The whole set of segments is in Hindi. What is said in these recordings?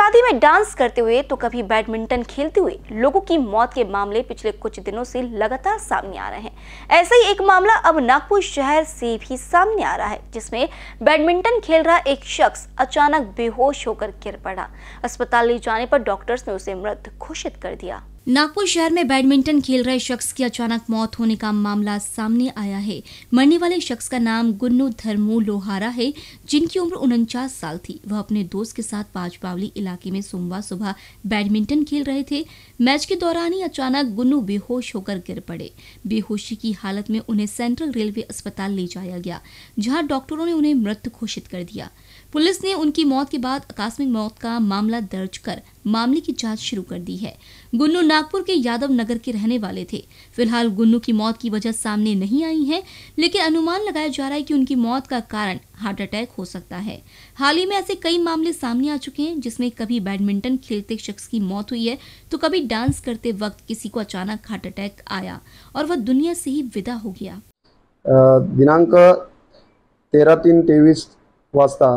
शादी में डांस करते हुए तो कभी बैडमिंटन खेलते हुए लोगों की मौत के मामले पिछले कुछ दिनों से लगातार सामने आ रहे हैं। ऐसा ही एक मामला अब नागपुर शहर से भी सामने आ रहा है, जिसमें बैडमिंटन खेल रहा एक शख्स अचानक बेहोश होकर गिर पड़ा। अस्पताल ले जाने पर डॉक्टर्स ने उसे मृत घोषित कर दिया। नागपुर शहर में बैडमिंटन खेल रहे शख्स की अचानक मौत होने का मामला सामने आया है। मरने वाले शख्स का नाम गुन्नू धर्मू लोहारा है, जिनकी उम्र 49 साल थी। वह अपने दोस्त के साथ पांचपावली इलाके में सोमवार सुबह बैडमिंटन खेल रहे थे। मैच के दौरान ही अचानक गुन्नू बेहोश होकर गिर पड़े। बेहोशी की हालत में उन्हें सेंट्रल रेलवे अस्पताल ले जाया गया, जहाँ डॉक्टरों ने उन्हें मृत घोषित कर दिया। पुलिस ने उनकी मौत के बाद आकस्मिक मौत का मामला दर्ज कर मामले की जांच शुरू कर दी है। गुन्नू नागपुर के यादव नगर के रहने वाले थे। फिलहाल गुन्नू की मौत की वजह सामने नहीं आई है, लेकिन अनुमान लगाया जा रहा है कि उनकी मौत का कारण हार्ट अटैक हो सकता है। हाल ही में ऐसे कई मामले सामने आ चुके हैं, जिसमें कभी बैडमिंटन खेलते शख्स की मौत हुई है तो कभी डांस करते वक्त किसी को अचानक हार्ट अटैक आया और वह दुनिया से ही विदा हो गया। दिनांक 13/3/23 वाजता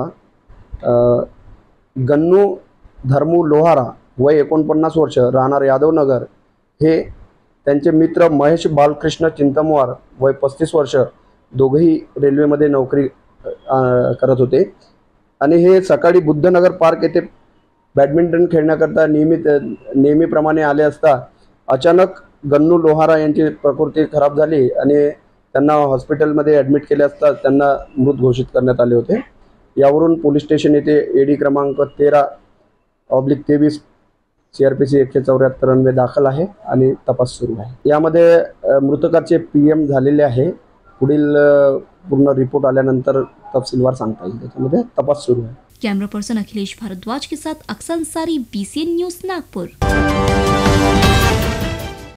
गन्नू धर्मू लोहारा वय 49 वर्ष राहणार यादवनगर हे त्यांचे मित्र महेश बालकृष्ण चिंतमवार वय 35 वर्ष दोघेही रेल्वेमध्ये नोकरी करत होते आणि हे सकाळी बुद्धनगर पार्क येथे बॅडमिंटन खेळण्याकरता नेहमीप्रमाणे आले असता अचानक गन्नू लोहारा यांची प्रकृती खराब झाली आणि त्यांना हॉस्पिटलमध्ये ॲडमिट केले असता त्यांना मृत घोषित करण्यात आले होते। यावरून पोलीस स्टेशन येथे एडी क्रमांक 13/23 CRPC 174 दाखल आहे आणि तपास सुरू आहे। यामध्ये मृतकाचे PM झालेले आहे। पुढील पूर्ण रिपोर्ट आल्यानंतर तपशीलवार सांगता येईल। त्यामध्ये तपास सुरू आहे। कैमरा पर्सन अखिलेश भारद्वाज के साथ अक्सर अंसारी, BCN न्यूज़ नागपुर।